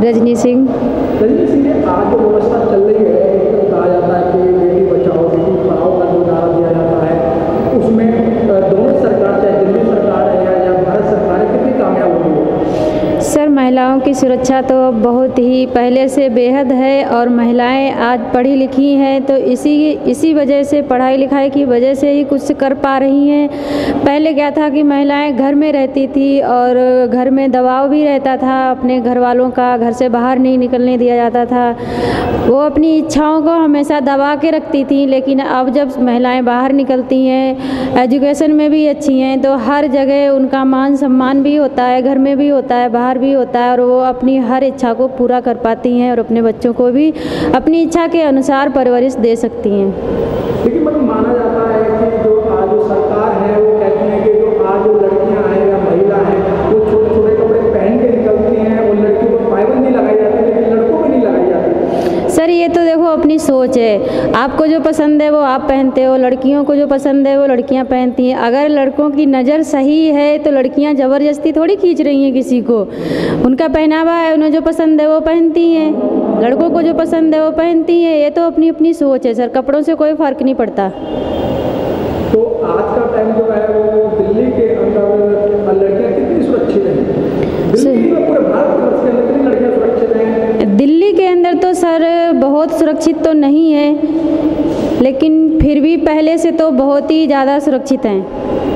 रजनी सिंह। रजनी सिंह, आज जो व्यवस्था चल रही है, तो कहा जाता है कि बेटी बचाओ बेटी पढ़ाओ का जो नारा दिया जाता है, उसमें दोनों सरकार, चाहे दिल्ली सरकार है या भारत सरकार है, कितनी कामयाब हो रही है? सर, महिलाओं की सुरक्षा तो बहुत ही पहले से बेहद है और महिलाएं आज पढ़ी लिखी हैं, तो इसी वजह से, पढ़ाई लिखाई की वजह से ही कुछ कर पा रही हैं। पहले क्या था कि महिलाएं घर में रहती थी और घर में दबाव भी रहता था अपने घर वालों का, घर से बाहर नहीं निकलने दिया जाता था, वो अपनी इच्छाओं को हमेशा दबा के रखती थी। लेकिन अब जब महिलाएं बाहर निकलती हैं, एजुकेशन में भी अच्छी हैं, तो हर जगह उनका मान सम्मान भी होता है, घर में भी होता है, बाहर भी होता है, और वो अपनी हर इच्छा को पूरा कर पाती हैं और अपने बच्चों को भी अपनी इच्छा के अनुसार परवरिश दे सकती हैं। लेकिन मतलब माना जाता है कि जो आज जो सरकार है वो कहती है कि जो आज जो लड़कियां हैं या महिला हैं वो छोटे छोटे कपड़े पहन के निकलती हैं, वो लड़कियों पर पाबंदी लगाई जाती है, लेकिन लड़कों पर नहीं लगाई जाती। सर, ये तो देखो अपनी सोच है, आपको जो पसंद है वो आप पहनते हो, लड़कियों को जो पसंद है वो लड़कियां पहनती हैं। अगर लड़कों की नज़र सही है तो लड़कियां ज़बरदस्ती थोड़ी खींच रही हैं किसी को, उनका पहनावा है, उन्हें जो पसंद है वो पहनती हैं, लड़कों को जो पसंद है वो पहनती हैं। ये तो अपनी अपनी सोच है सर, कपड़ों से कोई फ़र्क नहीं पड़ता। तो आज का टाइम जो है वो दिल्ली के अंदर लड़कियां कितनी सुरक्षित हैं? दिल्ली में पूरे भारतवर्ष के अंदर कितनी लड़कियां सुरक्षित हैं? दिल्ली के अंदर तो सर बहुत सुरक्षित तो नहीं है, लेकिन फिर भी पहले से तो बहुत ही ज़्यादा सुरक्षित हैं।